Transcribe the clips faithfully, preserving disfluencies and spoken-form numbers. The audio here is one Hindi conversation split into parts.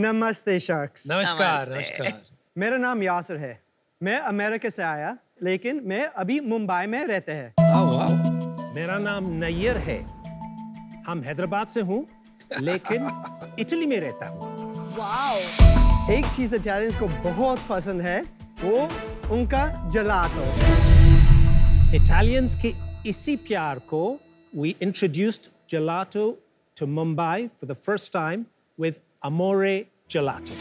नमस्ते शख्स। नमस्कार नमस्कार। मेरा नाम यासर है। मैं अमेरिका से आया, लेकिन मैं अभी मुंबई में रहते हैं। वाह। मेरा नाम नैयर है। हम हैदराबाद से हूँ, लेकिन इटली में रहता हूँ। वाह। एक चीज इटालियंस को बहुत पसंद है, वो उनका जलातो। इटालियंस के इसी प्यार को we introduced gelato to Mumbai for the first time with Amore Gelato.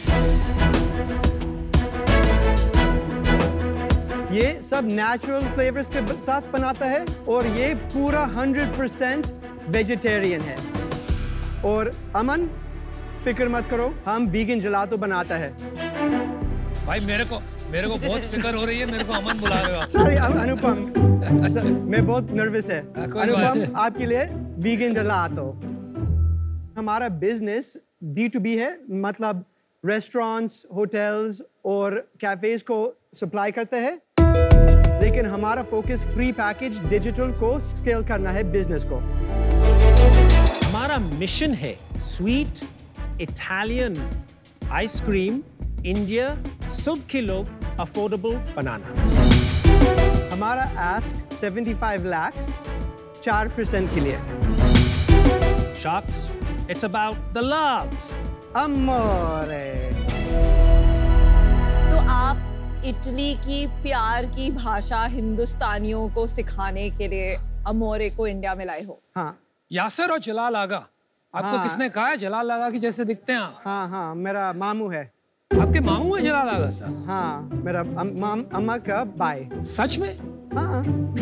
ये सब नेचुरल फ्लेवर्स के साथ बनाता है और ये पूरा हंड्रेड परसेंट वेजिटेरियन है। और अमन, फिक्र मत करो, हम वीगन जलातो बनाता है। भाई मेरे को मेरे को बहुत फिक्र हो रही है, मेरे को अमन बुला रहे हो आप। सॉरी अनुपम, मैं बहुत नर्वस है। अनुपम, आपके लिए वीगन जलातो। हमारा बिजनेस बी टू बी है, मतलब रेस्टोरेंट्स, होटल्स और कैफेज को सप्लाई करते हैं, लेकिन हमारा फोकस प्री पैकेज डिजिटल को स्केल करना है बिजनेस को। हमारा मिशन है स्वीट इटालियन आइसक्रीम इंडिया सब के लोग अफोर्डेबल बनाना। हमारा आस्क पचहत्तर लाख, चार परसेंट के लिए। Sharks, it's about the love. अमोरे। तो आप इटली की प्यार की भाषा हिंदुस्तानियों को सिखाने के लिए अमोरे को इंडिया में लाए हो? हाँ। यासर और जलाल आगा, आपको हाँ। किसने कहा है जलाल आगा की जैसे दिखते हैं आप? हाँ हाँ, मेरा मामू है। आपके मामू है जलाल आगा साहब? हाँ, मेरा अम, अम्मा का भाई। सच में? हाँ।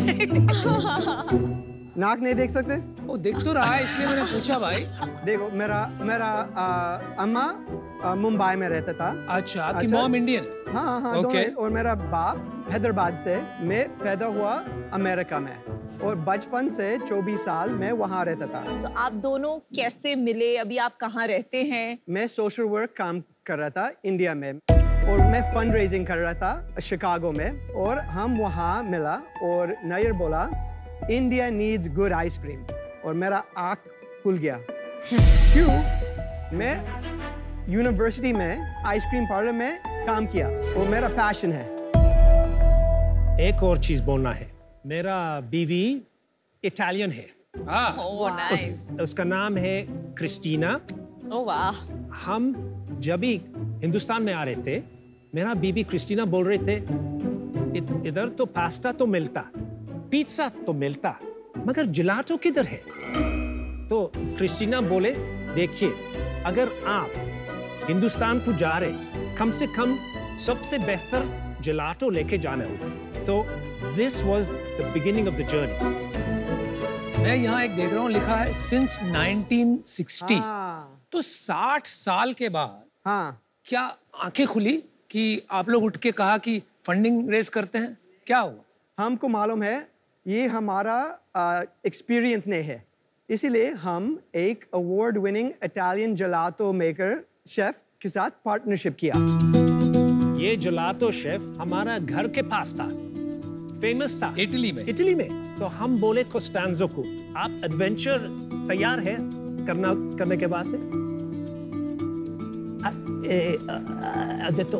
नाक नहीं देख सकते? वो दिख तो रहा है, इसलिए मैंने पूछा भाई। देखो, मेरा मेरा आ, अम्मा आ, मुंबई में रहता था। अच्छा, आपकी अच्छा। मॉम इंडियन है? हाँ हाँ, Okay. दोनों। और मेरा बाप हैदराबाद से, मैं पैदा हुआ अमेरिका में और बचपन से चौबीस साल मैं वहाँ रहता था। तो आप दोनों कैसे मिले? अभी आप कहाँ रहते हैं? मैं सोशल वर्क काम कर रहा था इंडिया में और मैं फंड रेजिंग कर रहा था शिकागो में, और हम वहाँ मिला और नैयर बोला इंडिया नीड्स गुड आइसक्रीम, और मेरा आँख खुल गया। क्यों? मैं यूनिवर्सिटी में आइसक्रीम पार्लर में काम किया और मेरा पैशन है। एक और चीज बोलना है, मेरा बीवी इटालियन है। हाँ। Oh, nice. उस, उसका नाम है क्रिस्टीना। Oh, वाह। हम जब भी हिंदुस्तान में आ रहे थे, मेरा बीबी क्रिस्टीना बोल रहे थे इ, इधर तो पास्ता तो मिलता, पिज्जा तो मिलता, मगर जिलाटो किधर है? तो क्रिस्टीना बोले, देखिए, अगर आप हिंदुस्तान को जा रहे, कम से कम सबसे बेहतर जिलाटो लेके जाना होगा। तो this was the beginning of the journey. मैं यहाँ एक देख रहा हूँ, लिखा है since नाइनटीन सिक्सटी। हाँ। तो साठ साल के बाद हाँ। क्या आंखें खुली कि आप लोग उठ के कहा कि फंडिंग रेज करते हैं? क्या हुआ? हमको मालूम है ये हमारा एक्सपीरियंस नहीं है, इसीलिए हम एक award winning Italian gelato maker chef के साथ पार्टनरशिप किया। ये जलातो शेफ हमारा घर के पास था, फेमस था इटली में। इटली में। तो हम बोले कोस्टांजो को, आप एडवेंचर तैयार है करना करने के वास्ते? Ha detto,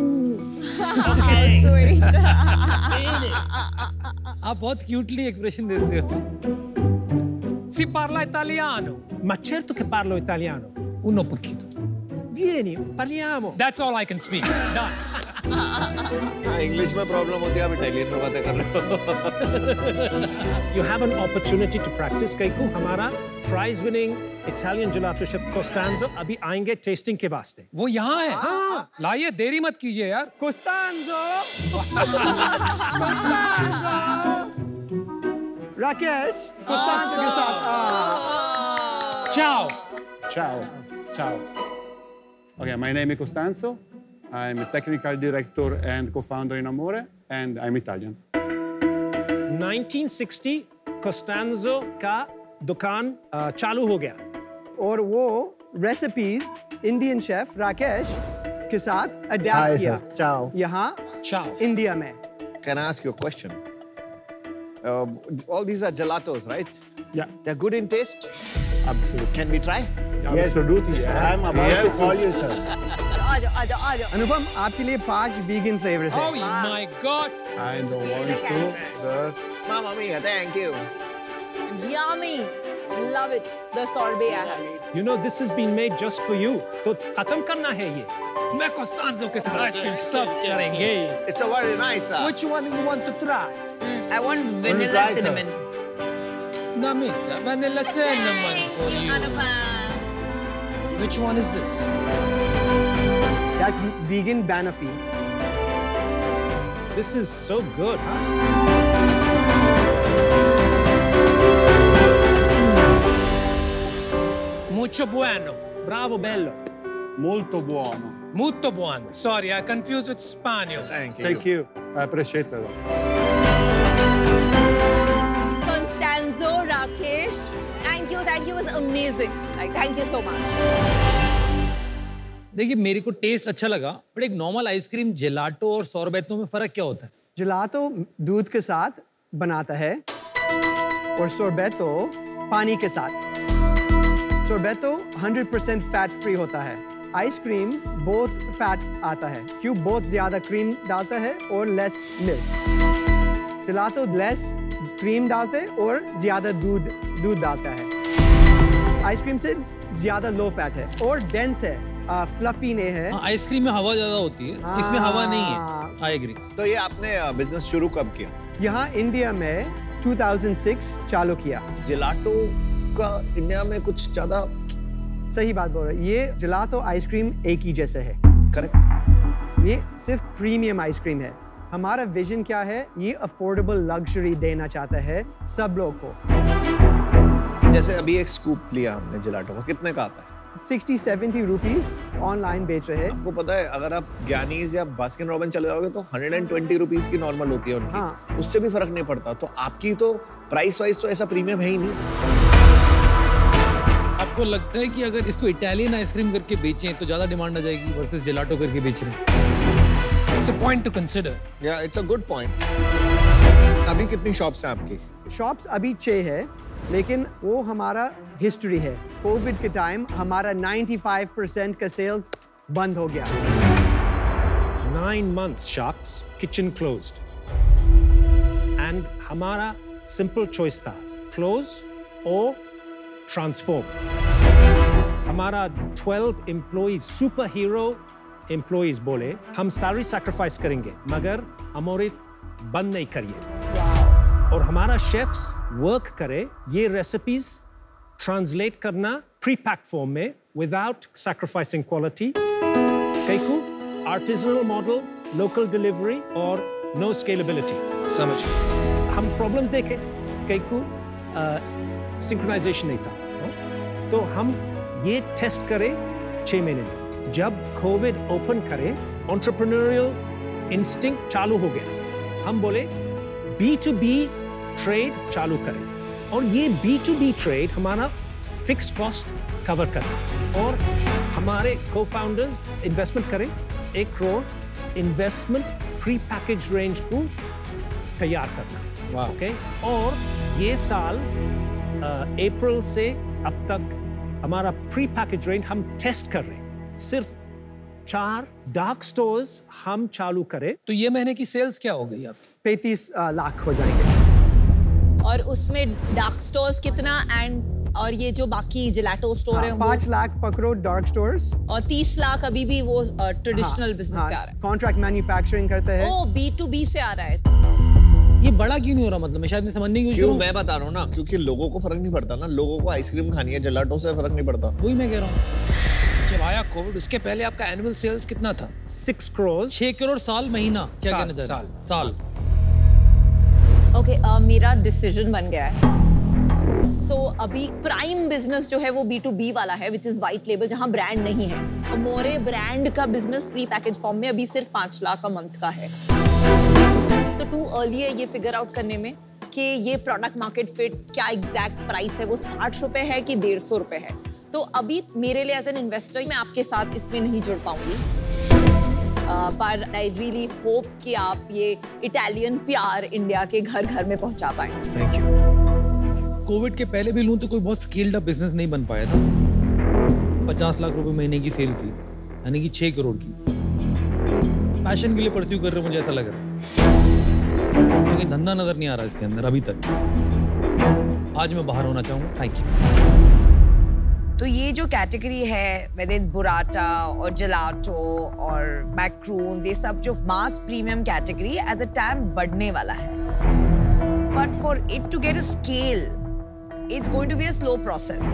आप बहुत क्यूटली एक्सप्रेशन देते हो। Si parla italiano? Ma certo che parlo italiano. Uno pochino. Vieni, parliamo. That's all I can speak. Done. हाँ, इंग्लिश में प्रॉब्लम होती है, आप इटालियन में बातें कर रहे हो। You have an opportunity to practice. Kaiku, हमारा prize winning Italian gelato chef Costanzo अभी आएंगे टेस्टिंग के वास्ते। वो यहाँ है। हाँ। लाइए, देरी मत कीजिए यार। कोस्टांजो, कोस्टांजो, राकेश, कोस्टांजो के साथ। Ciao. Ciao, ciao. Okay, my name is Costanzo. I'm a technical director and co-founder in Amore, and I'm Italian. Nineteen sixty Costanzo का दुकान चालू हो गया और वो रेसिपीज इंडियन शेफ राकेश के साथ अडैप्ट किया। Ciao. यहाँ Ciao. इंडिया में। Can I ask you a question? Uh, all these are gelatos, right? Yeah. They're good in taste? Absolutely. Can we try? Absolutely. Yes. I'm about We have to call you, sir. आ जाओ आ जाओ आ जाओ अनुपम आपके लिए पांच वीगन फ्लेवर्स Oh हैं my God! I don't want to, but Mamma mia, thank you. yummy love it the sorbet I have You know, this has been made just for you. तो खत्म करना है ये. मैं कोस्तांजो के साथ आइसक्रीम सर्व करेंगे. It's a very nice. Uh, Which one you want to try? I want vanilla try, sir? cinnamon Namita, vanilla cinnamon for Thank you, you. Anupam. Which one is this? That's vegan banoffee. This is so good, huh? Mucho bueno. Bravo, bello. molto buono. Molto buono. Sorry, I confused with Spanish. thank you. Thank you. I appreciate it. Constanzo Rakesh thank you thank you was amazing like thank you so much देखिए मेरे को टेस्ट अच्छा लगा बट एक नॉर्मल आइसक्रीम जेलाटो और सोरबेतो में फर्क क्या होता है? जिलातो दूध के साथ बनाता है और सोरबेतो पानी के साथ। सोरबेतो हंड्रेड परसेंट फैट फ्री होता है। आइसक्रीम बहुत फैट आता है क्यों बहुत ज्यादा क्रीम डालता है और less milk. Gelato less cream डालते हैं और ज्यादा दूध दूध डालता है। आइसक्रीम से ज्यादा लो फैट है और डेंस है, फ्लफी नहीं है। हाँ, आइसक्रीम में हवा ज्यादा होती है, इसमें हवा नहीं है। I agree. तो ये आपने बिजनेस शुरू कब किया? यहाँ इंडिया में दो हज़ार छह चालू किया। जिलाटो का इंडिया में कुछ ज्यादा सही बात बोल रहे, ये जिलातो आइसक्रीम एक ही जैसे है। करेक्ट। ये सिर्फ प्रीमियम आइसक्रीम है। हमारा विजन क्या है? ये अफोर्डेबल लग्जरी देना चाहता है सब लोग को। जैसे अभी एक स्कूप लिया हमने जिलाटो का, कितने का आता है? सिक्सटी सेवेंटी रुपीस ऑनलाइन बेच रहे हैं। आपको पता है अगर आप ज्ञानीज या बास्किन रॉबिन चले जाओगे तो हंड्रेड एंड ट्वेंटी रुपीज की नॉर्मल होती है उनकी। हाँ। उससे भी फर्क नहीं पड़ता। तो आपकी तो प्राइस वाइज तो ऐसा प्रीमियम है ही नहीं। आपको लगता है कि अगर इसको इटालियन आइसक्रीम करके बेचें तो ज्यादा डिमांड आ जाएगी वर्सेस जिलाटो करके बेच रहे हैं? It's a point to consider. या इट्स अ गुड पॉइंट। अभी कितनी शॉप्स हैं आपकी? शॉप्स अभी छह है, लेकिन वो हमारा हिस्ट्री है। कोविड के टाइम हमारा पचानवे परसेंट का सेल्स बंद हो गया। Nine months, sharks, kitchen closed. And हमारा simple choice था, close or transform. हमारा twelve employees, superhero employees बोले, हम सारी sacrifice करेंगे, मगर हमारे बंद नहीं करिए। और हमारा शेफ्स वर्क करे ये रेसिपीज ट्रांसलेट करना प्री पैक फॉर्म में विदाउट सैक्रिफाइसिंग क्वालिटी। कैकू आर्टिसनल मॉडल, लोकल डिलीवरी और नो स्केलेबिलिटी। समझ। हम प्रॉब्लम्स देखे, कैकू सिंक्रोनाइजेशन नहीं था, तो हम ये टेस्ट करे छह महीने में। जब कोविड ओपन करे, एंटरप्रेन्योरियल इंस्टिंक्ट चालू हो गया। हम बोले बी टू बी ट्रेड चालू करें और ये बी टू बी ट्रेड हमारा फिक्स कॉस्ट कवर करे और हमारे को-फाउंडर्स इन्वेस्टमेंट करें एक crore investment pre package range को तैयार करना। Okay okay? और ये साल अप्रैल से अब तक हमारा प्री पैकेज रेंज हम टेस्ट कर रहे हैं। सिर्फ चार डार्क स्टोर्स हम चालू करें तो ये महीने की सेल्स क्या हो गई आपकी? पैंतीस लाख हो जाएंगे। और उसमें डार्क स्टोर्स कितना एंड और ये जो बाकी जिलाटो स्टोर हाँ, है पाँच लाख पकड़ो डार्क स्टोर्स और तीस लाख अभी भी वो ट्रेडिशनल बिजनेस से आ रहा है। कॉन्ट्रैक्ट मैन्युफैक्चरिंग करते हैं। ओ बी टू बी से आ रहा है। ये बड़ा क्यों नहीं हो रहा? मतलब मैं शायद नहीं समझने की क्यों मैं बता रहा हूँ ना, क्योंकि लोगों को फर्क नहीं पड़ता ना। लोगों को आइसक्रीम खानी है, जिलाटो से फर्क नहीं पड़ता। वही मैं कह रहा हूँ। जब आया कोविड उसके पहले आपका एनुअल सेल्स कितना था? सिक्स करोड़ छह करोड़ साल महीना क्या साल, कहना चाह रहे हैं? साल, साल। ओके okay, uh, मेरा डिसीजन बन गया है। सो so, अभी प्राइम बिजनेस जो है वो बी टू बी वाला है, विच इज व्हाइट लेबल, जहां ब्रांड नहीं है। अमोरे ब्रांड का बिजनेस प्री पैकेज फॉर्म में अभी सिर्फ पांच लाख का मंथ का है। तो टू अर्ली है ये फिगर आउट करने में कि ये प्रोडक्ट मार्केट फिट क्या एग्जैक्ट प्राइस है, वो साठ रुपए है कि डेढ़ सौ रुपए है। तो अभी मेरे लिए एज एन इन्वेस्टर मैं आपके साथ इसमें नहीं जुड़ पाऊंगी, पर आई रियली होप कि आप ये इटालियन प्यार इंडिया के घर घर में पहुंचा पाएं। Thank you. कोविड के पहले भी लूं तो कोई बहुत स्केल्ड अप बिजनेस नहीं बन पाया था। पचास लाख रुपए महीने की सेल थी, यानी कि छह करोड़ की। पैशन के लिए परस्यू कर रहे हो, मुझे ऐसा लग रहा है, लेकिन धंधा नजर नहीं आ रहा इसके अंदर अभी तक। आज मैं बाहर होना चाहूंगा। Thank you. तो ये जो कैटेगरी है, whether it's बुराटा और जलाटो और मैक्रून्स, ये सब जो mass premium category as a time बढ़ने वाला है। But for it to get a scale, it's going to be a slow process.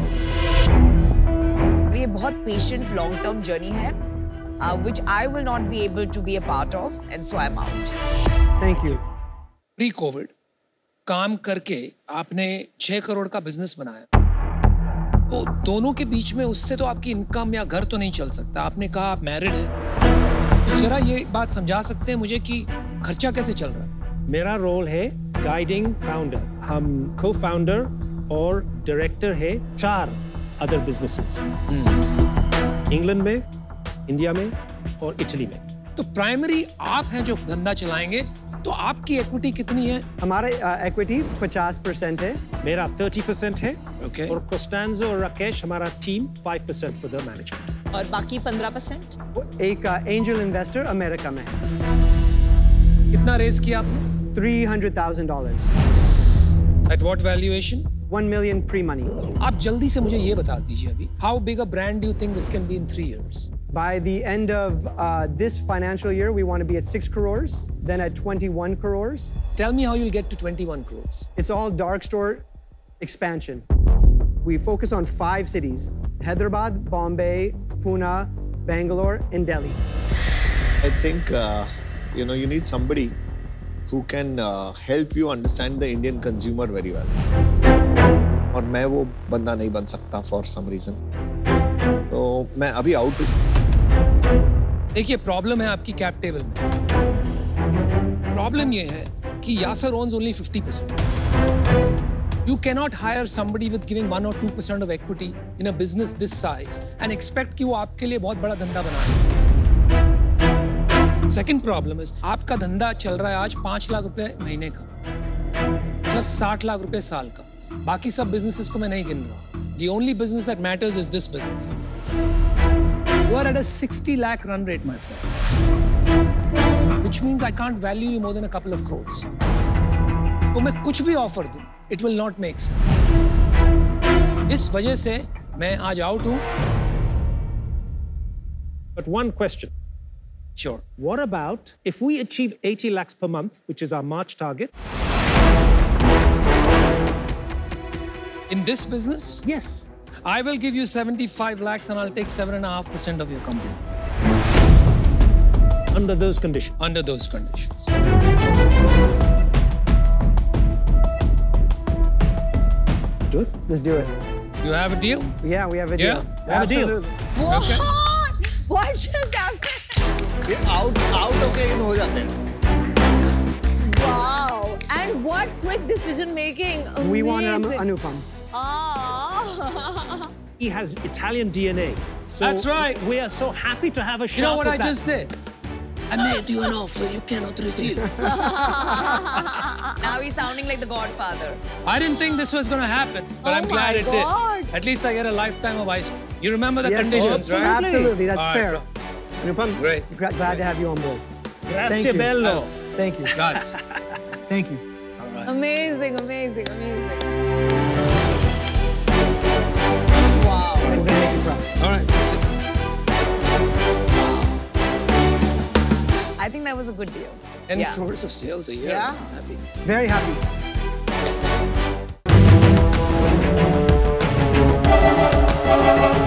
ये बहुत पेशेंट लॉन्ग टर्म जर्नी है, which I will not be able to be a part of, and so I am out. Thank you. Pre covid काम करके आपने छह करोड़ का बिजनेस बनाया, तो दोनों के बीच में उससे तो आपकी इनकम या घर तो नहीं चल सकता। आपने कहा आप मैरिड हैं, तो जरा ये बात समझा सकते हैं मुझे कि खर्चा कैसे चल रहा है? मेरा रोल है गाइडिंग फाउंडर। हम को फाउंडर और डायरेक्टर है चार अदर बिजनेसेस, इंग्लैंड में, इंडिया में और इटली में। तो प्राइमरी आप हैं जो धंधा चलाएंगे, तो आपकी इक्विटी कितनी है? हमारे इक्विटी पचास परसेंट है। मेरा तीस परसेंट है। Okay. और कोस्टेंजो और राकेश हमारा टीम पाँच परसेंट फॉर द मैनेजमेंट। और बाकी पंद्रह परसेंट एक एंजल इन्वेस्टर अमेरिका में है। कितना रेज किया आपने? three hundred thousand dollars. At what valuation? one million pre-money. आप जल्दी से मुझे ये बता दीजिए अभी, how big a brand do you think this can be in three years? By the end of uh, this financial year, we want to be at six crores, then at twenty-one crores. Tell me how you'll get to twenty-one crores. It's all dark store expansion. We focus on five cities: Hyderabad, Bombay, Pune, Bangalore, and Delhi. I think uh, you know you need somebody who can uh, help you understand the Indian consumer very well. और मैं वो बंदा नहीं बन सकता for some reason. तो मैं अभी out हूँ। देखिए, प्रॉब्लम है आपकी कैप टेबल में। प्रॉब्लम ये है कि यासर owns only fifty percent. You cannot hire somebody with giving one or two percent of equity in a business this size and expect कि वो आपके लिए बहुत बड़ा धंधा बनाए। Second problem is आपका धंधा चल रहा है आज पांच लाख रुपए महीने का, मतलब साठ लाख रुपए साल का। बाकी सब businesses को मैं नहीं गिन रहा। The only business that matters is this business. You are at a sixty lakh run rate, my friend, which means I can't value you more than a couple of crores. तो मैं कुछ भी ऑफर दूं, it will not make sense. इस वजह से मैं आज आउट हूं। But one question. Sure. What about if we achieve eighty lakhs per month, which is our March target? In this business? Yes. I will give you seventy-five lakhs and I'll take seven and a half percent of your company. Under those conditions. Under those conditions. Do it. Let's do it. You have a deal? Yeah, we have a Yeah? deal. We have a deal. Absolutely. What? Okay. What just happened? ये out out होके इन हो जाते हैं। Wow. And what quick decision making. We want Anu- Amazing. Anupam. Ah. He has Italian D N A. So That's right. We are so happy to have a shot. You know what of I that. just did? I made you an offer you cannot refuse. Now he's sounding like the Godfather. I didn't think this was going to happen, but Oh I'm glad my it God. did. At least I get a lifetime of ice cream. You remember the Yes, conditions, right? absolutely. Absolutely, that's All fair. right, Anupam, Great. gra- glad to have you on board. Grazie Thank you. bello. Thank you. Guts. Thank you. Amazing, amazing, amazing. Wow. I'm gonna make you proud. All right, that's it. I think that was a good deal. Ten Yeah. crores of sales a year. Yeah. I'm happy. Very happy.